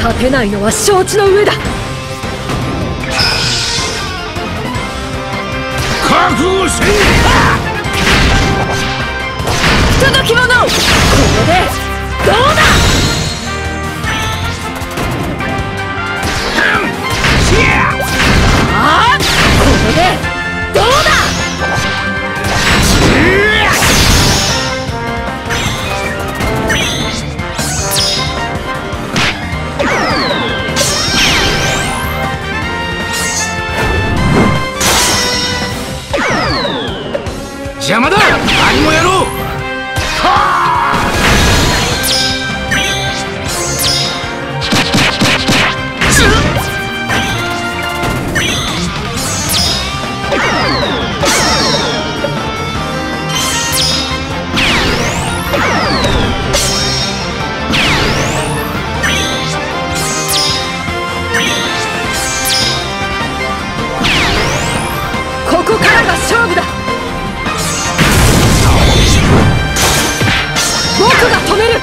勝てないのは承知の上だ。 覚悟せい。 不届き者、これでどうだ。ああ、これでどうだ。 邪魔だ。何もやろう。 ここからが勝負だ。僕が止める。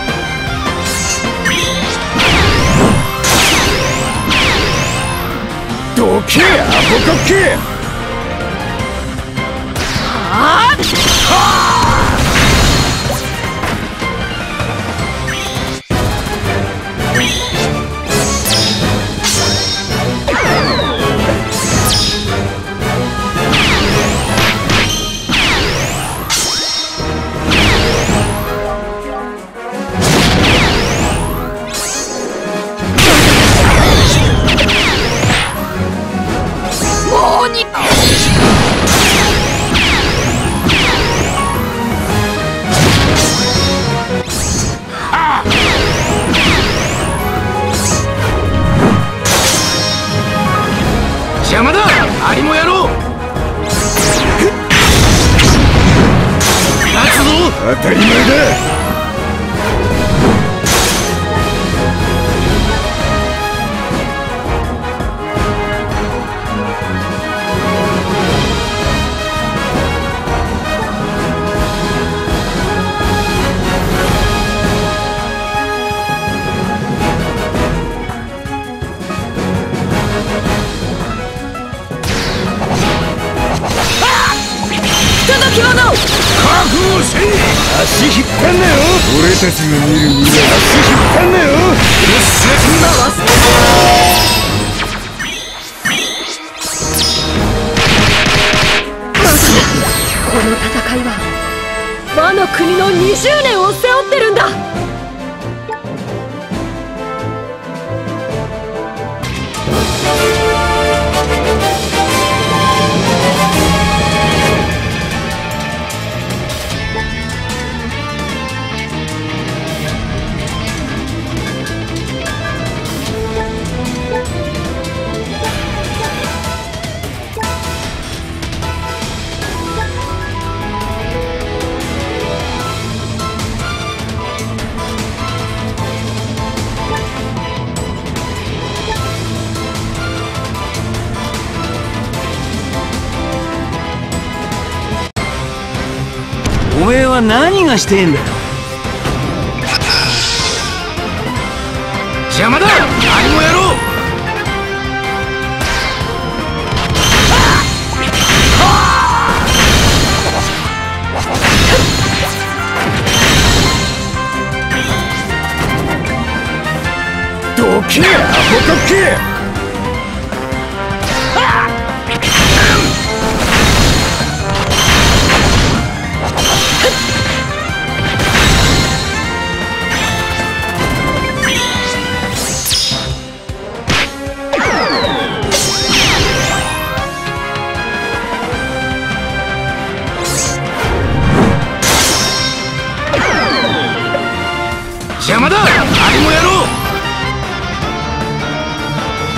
どけアホかけ。 ああ、もうに邪魔だ。何もやろう。勝つぞ。当たり前だ。 不届き者、 覚悟せい。足引っ張んなよ。俺たちが見るには足引っ張んなよ。よっしゃ。 今はまさかこの戦いはワノ国の20年を背負ってるんだ。 おめえは何がしてえんだよ。邪魔だ。何もやろう。どけアホかけ。邪魔だ。何もやろう。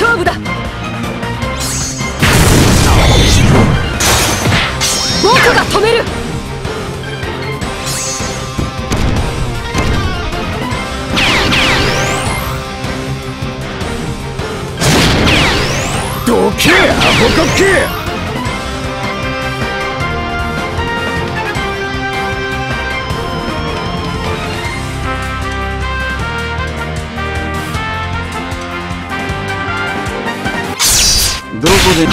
勝負だ。僕が止める。 どけアホかけ。どこで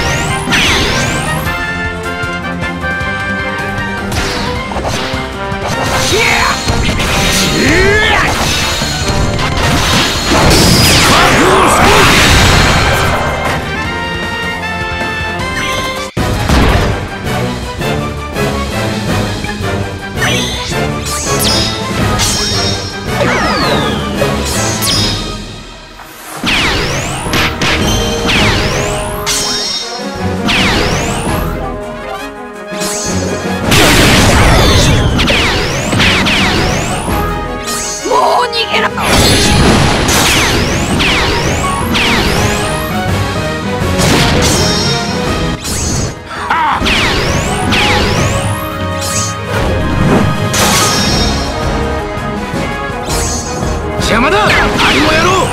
邪魔だアリモ野郎。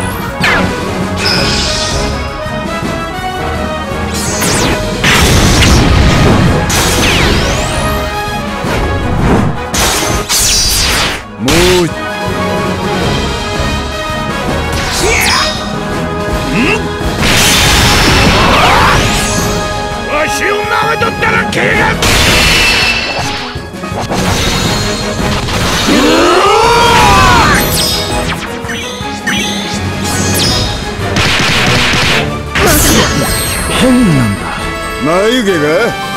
もうわしをなめとったら怪我。変なんだ眉毛が。